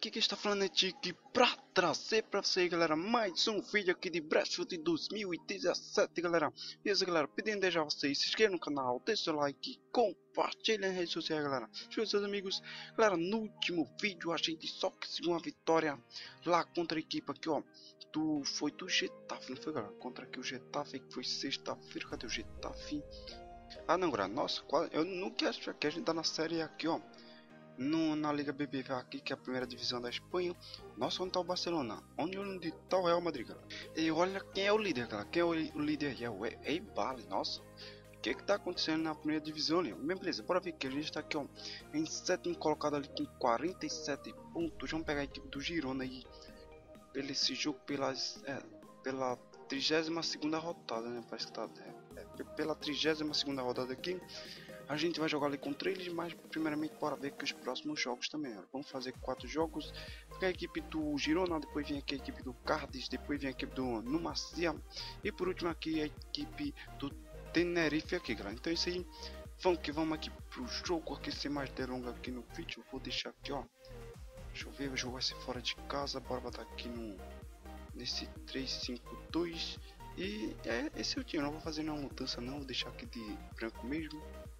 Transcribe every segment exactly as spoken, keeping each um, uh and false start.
aqui que está falando é Tiki pra trazer pra você, galera, mais um vídeo aqui de Brasfoot dois mil e dezessete, galera. Beleza, galera, pedindo desde já vocês se inscrevam no canal, deixe seu like, compartilhem nas redes sociais, galera, com seus amigos. Galera, no último vídeo a gente só conseguiu uma vitória lá contra a equipe aqui, ó, do, foi do Getafe, não foi, galera? Contra aqui o Getafe, que foi sexta-feira. Cadê o Getafe? Ah, não, galera, nossa, eu nunca acho que a gente tá na série aqui, ó. No, na Liga B B V aqui, que é a primeira divisão da Espanha. Nossa, onde tá o Barcelona? Onde, onde tá o Real Madrid, galera? E olha quem é o líder, galera. Quem é o, o líder aí? É o Eibar. Nossa, o que que tá acontecendo na primeira divisão ali? Bem, beleza, bora ver que a gente tá aqui, ó, em sétimo colocado ali com quarenta e sete pontos. Vamos pegar a equipe do Girona aí, pelo esse jogo, pelas, é, pela trigésima segunda rodada, né? Parece que tá, é, é, pela trigésima segunda rodada aqui. A gente vai jogar ali contra eles, mas primeiramente bora ver que os próximos jogos também, ó. Vamos fazer quatro jogos. A equipe do Girona, depois vem aqui a equipe do Cádiz, depois vem a equipe do Numancia e por último aqui a equipe do Tenerife aqui, galera. Então é isso aí, vamos que vamos aqui pro jogo, aqui sem mais delongas aqui no vídeo. Vou deixar aqui, ó, deixa eu ver, o jogo vai ser fora de casa, bora botar aqui no nesse três cinco dois e é esse é o time. Não vou fazer nenhuma mudança não, vou deixar aqui de branco mesmo.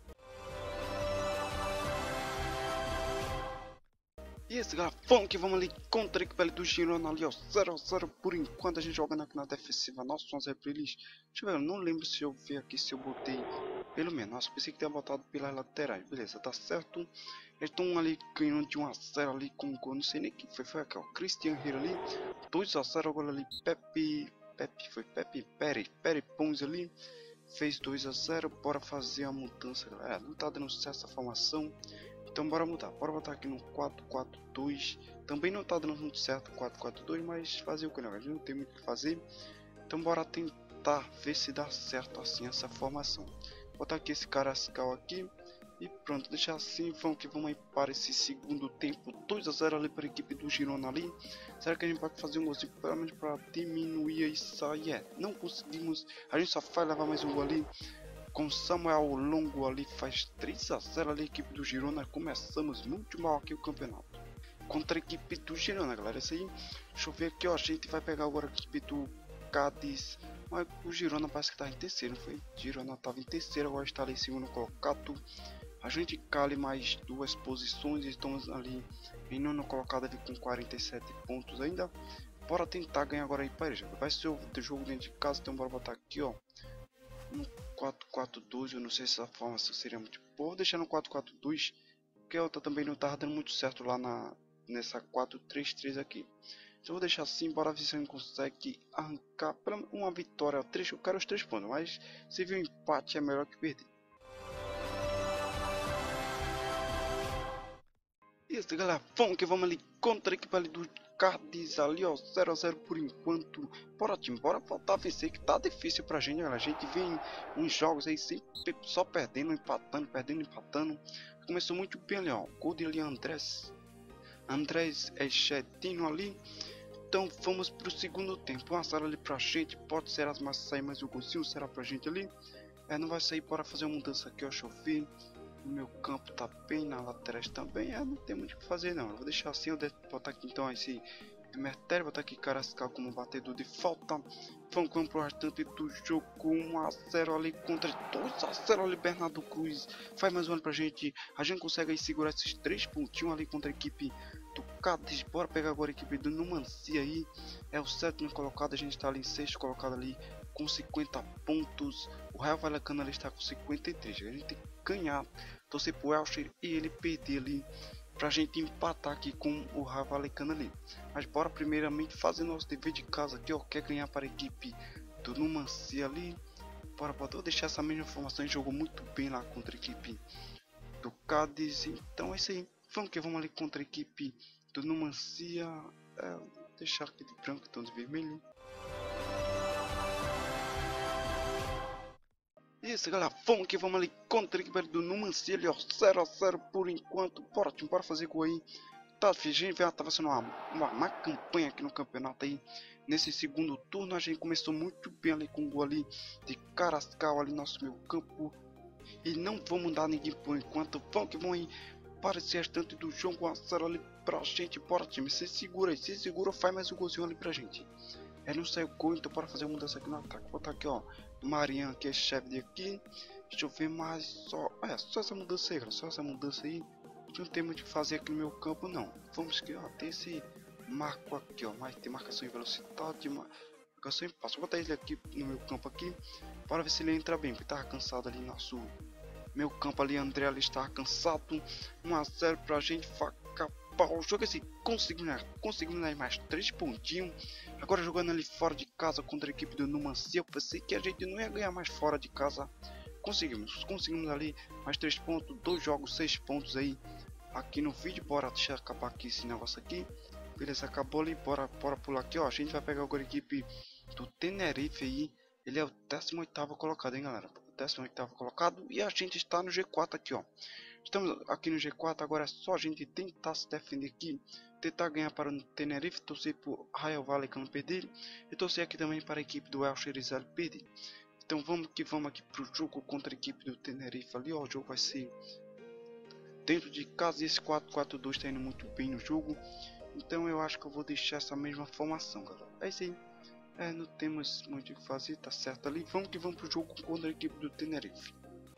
E esse, galera, vamos que vamos ali contra a equipe do Girona ali, ó, zero a zero por enquanto. A gente jogando aqui na defensiva. Nossa, onze pra eles. Deixa eu ver, eu não lembro se eu vi aqui, se eu botei pelo menos. Nossa, pensei que tinha botado pelas laterais. Beleza, tá certo. Eles estão ali ganhando de um a zero ali com o gol, não sei nem quem foi. Foi aqui, ó, Christian Hira ali, dois a zero agora ali. Pepe, Pepe, foi Pepe, Pere, Pere Pons ali, fez dois a zero. Bora fazer a mudança, galera. Não tá dando certo essa formação. Então bora mudar, bora botar aqui no quatro quatro dois. Também não tá dando muito certo quatro quatro dois, mas fazer o que, não, a gente não tem muito o que fazer. Então bora tentar ver se dá certo assim essa formação. Botar aqui esse Carrascal aqui e pronto, deixar assim. Vamos que vamos aí para esse segundo tempo, dois a zero ali para a equipe do Girona ali. Será que a gente pode fazer um golzinho pelo menos para diminuir isso aí? É, não conseguimos, a gente só vai levar mais um gol ali. Com Samuel Longo ali, faz três a zero ali a equipe do Girona. Começamos muito mal aqui o campeonato contra a equipe do Girona, galera. Isso aí, deixa eu ver aqui, ó, a gente vai pegar agora a equipe do Cádiz. Mas o Girona parece que tá em terceiro, não foi? Girona tava em terceiro, agora está ali em segundo colocado. A gente cale mais duas posições, estamos ali em nono colocado ali com quarenta e sete pontos ainda. Bora tentar ganhar agora aí para ele. Vai ser o jogo dentro de casa, então bora botar aqui, ó, no quatro quatro dois. Eu não sei se essa formação seria muito boa. Vou deixar no quatro quatro dois, porque a outra também não tava dando muito certo lá na nessa quatro três três aqui. Então vou deixar assim, bora ver se a gente consegue arrancar pela uma vitória. Três, eu quero os três pontos, mas se vir um empate é melhor que perder. Isso, galera, vamos que vamos ali contra a equipe ali do Cádiz ali, ó, zero a zero por enquanto. Bora, time, bora voltar a vencer, que tá difícil pra gente, galera. A gente vem uns jogos aí sempre só perdendo, empatando, perdendo, empatando. Começou muito bem ali, ó, gol de ali Andrés Andrés Echetino ali. Então vamos pro segundo tempo. Uma sala ali pra gente, pode ser as massas sair, mas o golzinho será pra gente ali. É, não vai sair, bora fazer uma mudança aqui, ó, deixa eu ver. O meu campo tá bem, na laterais também, é, não tem muito o que fazer não. Eu vou deixar assim, eu vou botar aqui então esse Mertério, botar aqui Carrascal como batedor de falta. Vamos com o restante do jogo, um a zero ali contra dois a zero ali. Bernardo Cruz faz mais um ano pra gente. A gente consegue aí segurar esses três pontinhos ali contra a equipe do Cádiz. Bora pegar agora a equipe do Numancia aí, é o sétimo colocado, a gente tá ali em sexto colocado ali com cinquenta pontos. O Real Vallecano ali está com cinquenta e três. A gente tem que ganhar, torcer pro Elche e ele perder ali pra gente empatar aqui com o Real Vallecano ali. Mas bora primeiramente fazer nosso dever de casa aqui, ó, quer ganhar para a equipe do Numancia ali. Bora, bora, vou deixar essa mesma informação. A gente jogou muito bem lá contra a equipe do Cádiz, então é isso aí. Vamos que vamos ali contra a equipe do Numancia. É, deixar aqui de branco, então de vermelho. Isso, galera, vamos que vamos ali contra a equipe do Numancia ali, ó, zero a zero por enquanto. Bora, time, bora fazer gol aí. Tá, a gente tava sendo uma, uma má campanha aqui no campeonato aí. Nesse segundo turno a gente começou muito bem ali com o gol ali de Carrascal ali no nosso meio campo. E não vamos dar ninguém por enquanto. Vamos que vamos aí para esse restante do jogo. um a zero ali pra gente. Bora, time, se segura aí, se segura, faz mais um golzinho ali pra gente. É, não saiu gol, então bora fazer uma mudança aqui no ataque. Vou botar aqui, ó, Marian, que é chefe de aqui. Deixa eu ver mais, só, é, só essa mudança aí, cara, só essa mudança aí. Não tem muito o que fazer aqui no meu campo, não. Vamos aqui, ó, tem esse marco aqui, ó, mas tem marcação em velocidade, marcação em passo. Vou botar ele aqui no meu campo aqui, para ver se ele entra bem, porque tava cansado ali nosso meu campo ali. André ali estava cansado. um a zero pra gente, faca pau. Jogo assim, conseguimos, né? conseguimos né? mais três pontinhos. Agora jogando ali fora de casa contra a equipe do Numancia. Eu pensei que a gente não ia ganhar mais fora de casa. Conseguimos, conseguimos ali mais três pontos, dois jogos, seis pontos aí aqui no vídeo. Bora deixar acabar aqui esse negócio aqui. Beleza, acabou ali, bora, bora pular aqui, ó. A gente vai pegar agora a equipe do Tenerife aí. Ele é o décimo oitavo colocado, hein, galera? décimo oitavo colocado, e a gente está no G quatro aqui, ó. Estamos aqui no G quatro, agora é só a gente tentar se defender aqui, tentar ganhar para o Tenerife, torcer para o Rayo Vallecano perder, e torcer aqui também para a equipe do El Sherizal perder. Então vamos que vamos aqui para o jogo contra a equipe do Tenerife ali, ó. O jogo vai ser dentro de casa, e esse quatro quatro dois está indo muito bem no jogo, então eu acho que eu vou deixar essa mesma formação, galera. É isso aí. É, não temos muito o que fazer, tá certo ali. Vamos que vamos pro jogo contra a equipe do Tenerife.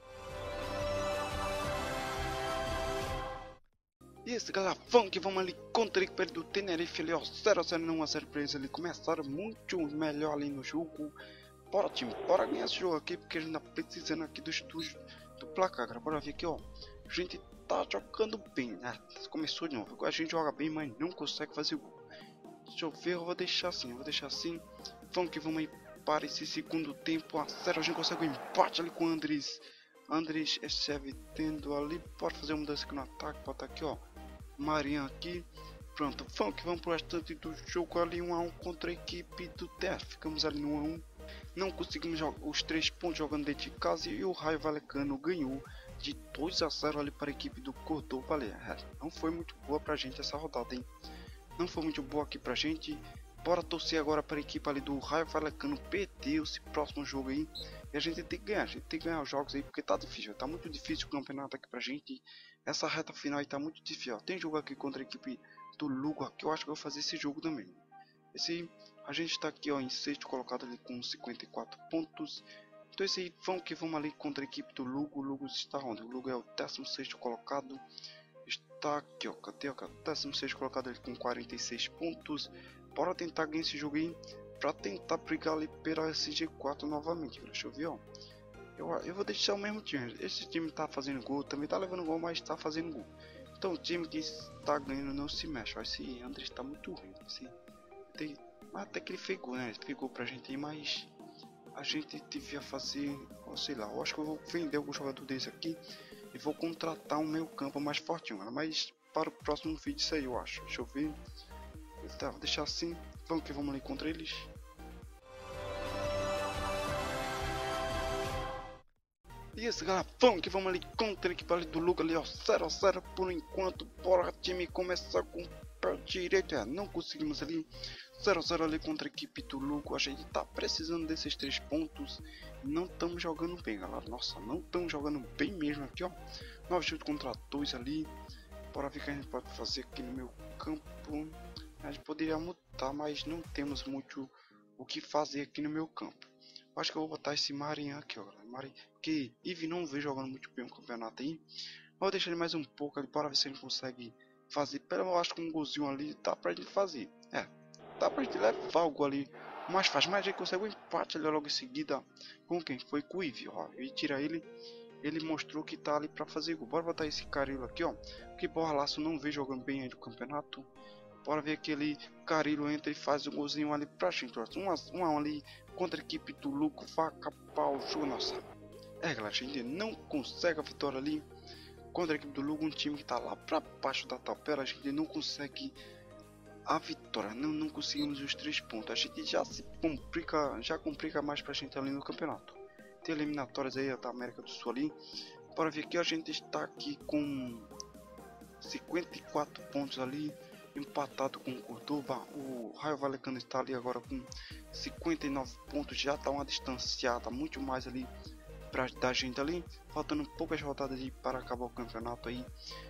E isso, galera, vamos que vamos ali contra a equipe do Tenerife ali, ó. zero a zero, não a zero pra eles ali. Começaram muito melhor ali no jogo. Bora, time, bora ganhar esse jogo aqui, porque a gente tá precisando aqui do estúdio do placar, cara. Bora ver aqui, ó. A gente tá jogando bem, né? Começou de novo. A gente joga bem, mas não consegue fazer gol. Deixa eu ver, eu vou deixar assim, eu vou deixar assim. Vamos que vamos aí para esse segundo tempo. A sério, a gente consegue um empate ali com o Andres. Andres Echeve tendo ali. Pode fazer uma mudança aqui no ataque. Bota aqui, ó. Marian aqui. Pronto, vamos que vamos pro restante do jogo ali. um a um contra a equipe do T F. Ficamos ali no um a um. Não conseguimos os três pontos jogando dentro de casa. E o Rayo Vallecano ganhou de dois a zero ali para a equipe do Córdoba. É, não foi muito boa pra gente essa rodada, hein? Não foi muito boa aqui pra gente. Bora torcer agora para a equipe ali do Rayo Vallecano perder esse próximo jogo aí. E a gente tem que ganhar, a gente tem que ganhar os jogos aí, porque tá difícil, tá muito difícil o campeonato aqui pra gente. Essa reta final aí tá muito difícil, ó. Tem jogo aqui contra a equipe do Lugo aqui, eu acho que eu vou fazer esse jogo também. Esse, a gente tá aqui, ó, em sexto colocado ali com cinquenta e quatro pontos. Então esse aí, vamos que vamos ali contra a equipe do Lugo. O Lugo está onde? O Lugo é o décimo sexto colocado. Está aqui, ó, cadê, ó, décimo sexto colocado ali com quarenta e seis pontos. Bora tentar ganhar esse jogo aí, pra tentar brigar ali pela S G quatro novamente. Deixa eu ver, ó. Eu, eu vou deixar o mesmo time. Esse time tá fazendo gol, também tá levando gol, mas tá fazendo gol. Então o time que está ganhando não se mexe. Ó, esse André está muito ruim. Esse, tem, até que ele fez gol, né? Ele fez gol pra gente aí, mas a gente devia fazer, ó, sei lá. Eu acho que eu vou vender algum jogador desse aqui e vou contratar um meio campo mais fortinho, né? Mas para o próximo vídeo isso aí, eu acho. Deixa eu ver. Tá, vou deixar assim. Vamos que vamos ali contra eles. E isso, galera, vamos que vamos ali contra a equipe ali do Lugo ali, ó. zero a zero por enquanto. Bora, time, começar com o pé direito. É, não conseguimos ali. zero a zero ali contra a equipe do Lugo. A gente tá precisando desses três pontos. Não estamos jogando bem, galera. Nossa, não estamos jogando bem mesmo aqui, ó. nove chutes contra dois ali. Bora ver o que a gente pode fazer aqui no meu campo. A gente poderia mudar, mas não temos muito o que fazer aqui no meu campo. Eu acho que eu vou botar esse Marian aqui, ó. Marian, que Eve não vem jogando muito bem o campeonato aí. Vou deixar ele mais um pouco ali para ver se ele consegue fazer. Pelo eu acho que um golzinho ali dá pra gente fazer. É, dá pra gente levar o gol ali mais fácil. Mas a gente consegue um empate ali logo em seguida. Com quem? Foi com o Eve, ó. E tira ele. Ele mostrou que tá ali pra fazer gol. Bora botar esse Carilo aqui, ó. Que Borlaço não vem jogando bem aí no campeonato. Bora ver aquele Carilo entra e faz um golzinho ali pra gente. Um a um ali contra a equipe do Lugo. Vaca, pau, show, nossa. É, galera, a gente não consegue a vitória ali contra a equipe do Lugo. Um time que tá lá pra baixo da tabela. A gente não consegue a vitória. Não, não conseguimos os três pontos. A gente já se complica, já complica mais pra gente ali no campeonato. Tem eliminatórias aí da América do Sul ali. Bora ver aqui, a gente está aqui com cinquenta e quatro pontos ali. Empatado com o Córdoba. O Rayo Vallecano está ali agora com cinquenta e nove pontos. Já está uma distanciada muito mais ali pra, da gente ali. Faltando poucas rodadas aí para acabar o campeonato aí.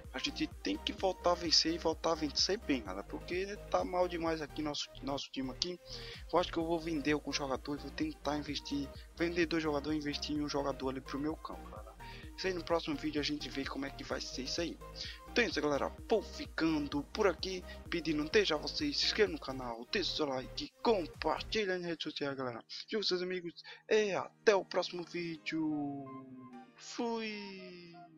A gente tem que voltar a vencer e voltar a vencer bem, galera, porque tá mal demais aqui nosso, nosso time aqui. Eu acho que eu vou vender algum jogador e vou tentar investir, vender dois jogadores e investir em um jogador ali pro meu campo, galera. Isso aí, no próximo vídeo a gente vê como é que vai ser isso aí. Então é isso, galera, vou ficando por aqui, pedindo desde a vocês, se inscreva no canal, deixe seu like, compartilha nas redes sociais, galera, com seus amigos, e até o próximo vídeo. Fui!